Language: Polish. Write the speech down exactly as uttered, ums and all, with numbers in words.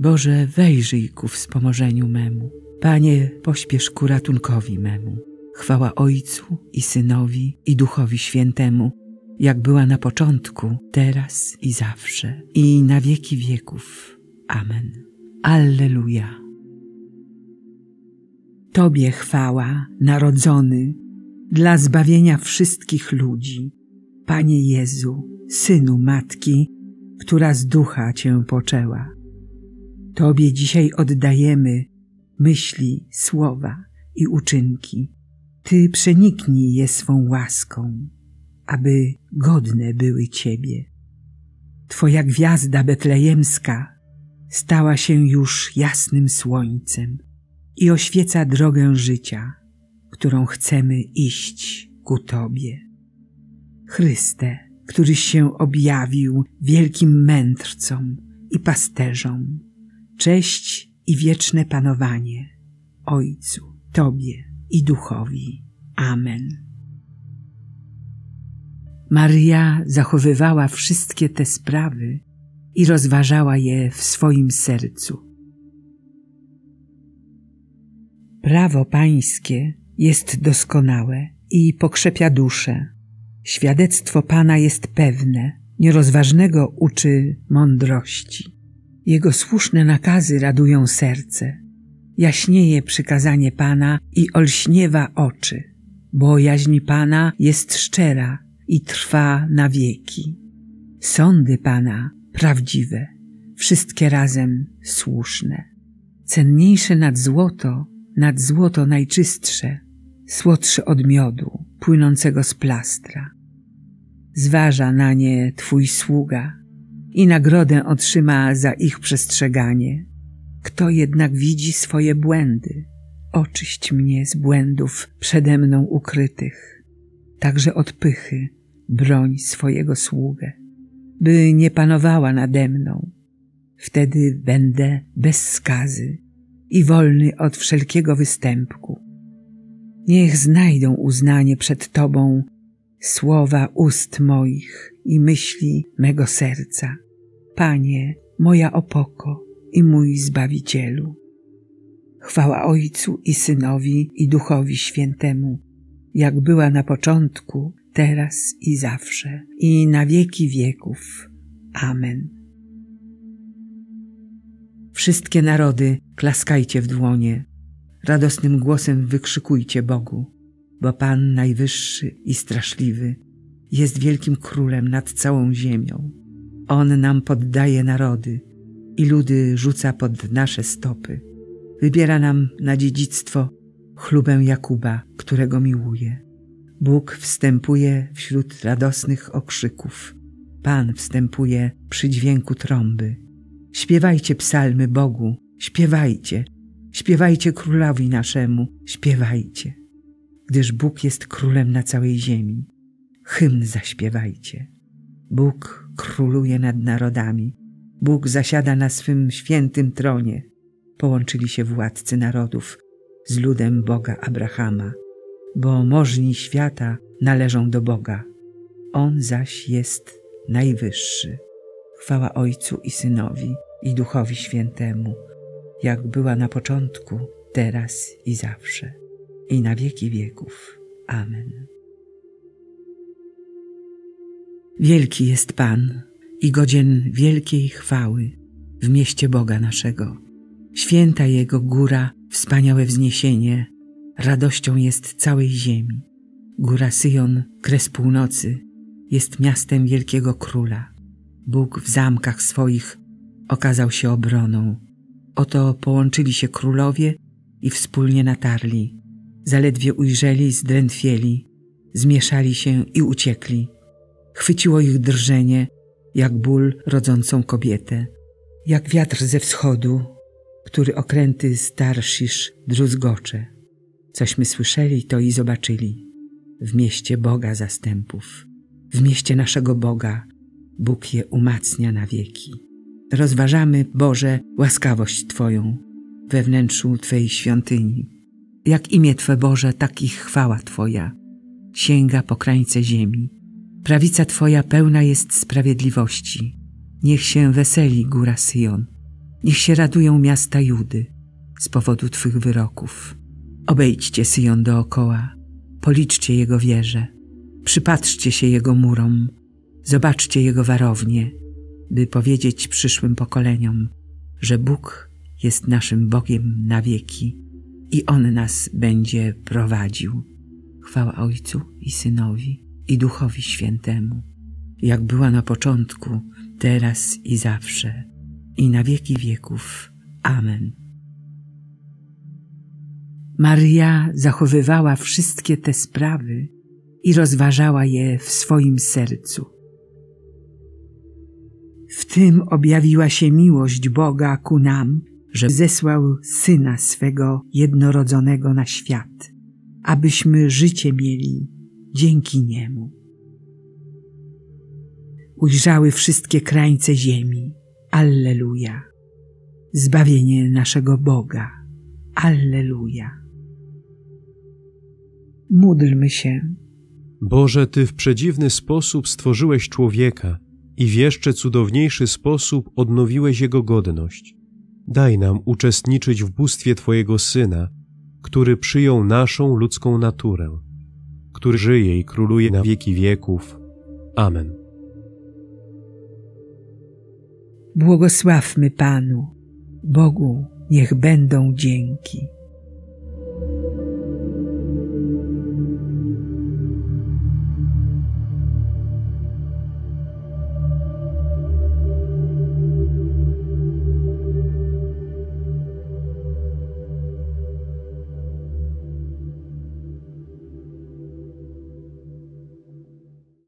Boże, wejrzyj ku wspomożeniu memu. Panie, pośpiesz ku ratunkowi memu. Chwała Ojcu i Synowi i Duchowi Świętemu, jak była na początku, teraz i zawsze, i na wieki wieków. Amen. Alleluja. Tobie chwała, narodzony, dla zbawienia wszystkich ludzi. Panie Jezu, Synu Matki, która z Ducha Cię poczęła. Tobie dzisiaj oddajemy myśli, słowa i uczynki. Ty przeniknij je swą łaską, aby godne były Ciebie. Twoja gwiazda betlejemska stała się już jasnym słońcem i oświeca drogę życia, którą chcemy iść ku Tobie. Chryste, któryś się objawił wielkim mędrcom i pasterzom, cześć i wieczne panowanie Ojcu, Tobie i Duchowi. Amen. Maryja zachowywała wszystkie te sprawy i rozważała je w swoim sercu. Prawo Pańskie jest doskonałe i pokrzepia duszę. Świadectwo Pana jest pewne, nierozważnego uczy mądrości. Jego słuszne nakazy radują serce. Jaśnieje przykazanie Pana i olśniewa oczy. Bojaźń Pana jest szczera i trwa na wieki. Sądy Pana prawdziwe, wszystkie razem słuszne. Cenniejsze nad złoto, nad złoto najczystsze, słodsze od miodu płynącego z plastra. Zważa na nie Twój sługa i nagrodę otrzyma za ich przestrzeganie. Kto jednak widzi swoje błędy, oczyść mnie z błędów przede mną ukrytych. Także od pychy broń swojego sługę, by nie panowała nade mną. Wtedy będę bez skazy i wolny od wszelkiego występku. Niech znajdą uznanie przed Tobą słowa ust moich i myśli mego serca. Panie, moja opoko i mój Zbawicielu. Chwała Ojcu i Synowi i Duchowi Świętemu, jak była na początku, teraz i zawsze, i na wieki wieków. Amen. Wszystkie narody klaskajcie w dłonie, radosnym głosem wykrzykujcie Bogu, bo Pan najwyższy i straszliwy jest wielkim królem nad całą ziemią. On nam poddaje narody i ludy rzuca pod nasze stopy. Wybiera nam na dziedzictwo chlubę Jakuba, którego miłuje. Bóg wstępuje wśród radosnych okrzyków. Pan wstępuje przy dźwięku trąby. Śpiewajcie psalmy Bogu, śpiewajcie, śpiewajcie królowi naszemu, śpiewajcie. Gdyż Bóg jest królem na całej ziemi. Hymn zaśpiewajcie. Bóg króluje nad narodami. Bóg zasiada na swym świętym tronie. Połączyli się władcy narodów z ludem Boga Abrahama, bo możni świata należą do Boga. On zaś jest najwyższy. Chwała Ojcu i Synowi i Duchowi Świętemu, jak była na początku, teraz i zawsze, i na wieki wieków. Amen. Wielki jest Pan i godzien wielkiej chwały w mieście Boga naszego. Święta Jego góra, wspaniałe wzniesienie, radością jest całej ziemi. Góra Syjon, kres północy, jest miastem wielkiego króla. Bóg w zamkach swoich okazał się obroną. Oto połączyli się królowie i wspólnie natarli. Zaledwie ujrzeli, zdrętwieli, zmieszali się i uciekli. Chwyciło ich drżenie, jak ból rodzącą kobietę, jak wiatr ze wschodu, który okręty z Tarszisz druzgocze. Cośmy słyszeli, to i zobaczyli. W mieście Boga zastępów, w mieście naszego Boga, Bóg je umacnia na wieki. Rozważamy, Boże, łaskawość Twoją we wnętrzu Twej świątyni. Jak imię Twe, Boże, tak i chwała Twoja sięga po krańce ziemi. Prawica Twoja pełna jest sprawiedliwości. Niech się weseli góra Syjon. Niech się radują miasta Judy z powodu Twych wyroków. Obejdźcie Syjon dookoła, policzcie jego wieże, przypatrzcie się jego murom, zobaczcie jego warownie, by powiedzieć przyszłym pokoleniom, że Bóg jest naszym Bogiem na wieki i On nas będzie prowadził. Chwała Ojcu i Synowi i Duchowi Świętemu, jak była na początku, teraz i zawsze, i na wieki wieków. Amen. Maryja zachowywała wszystkie te sprawy i rozważała je w swoim sercu. W tym objawiła się miłość Boga ku nam, że zesłał Syna swego jednorodzonego na świat, abyśmy życie mieli dzięki Niemu. Ujrzały wszystkie krańce ziemi. Alleluja. Zbawienie naszego Boga. Alleluja. Módlmy się. Boże, Ty w przedziwny sposób stworzyłeś człowieka i w jeszcze cudowniejszy sposób odnowiłeś jego godność. Daj nam uczestniczyć w bóstwie Twojego Syna, który przyjął naszą ludzką naturę, który żyje i króluje na wieki wieków. Amen. Błogosławmy Panu, Bogu niech będą dzięki.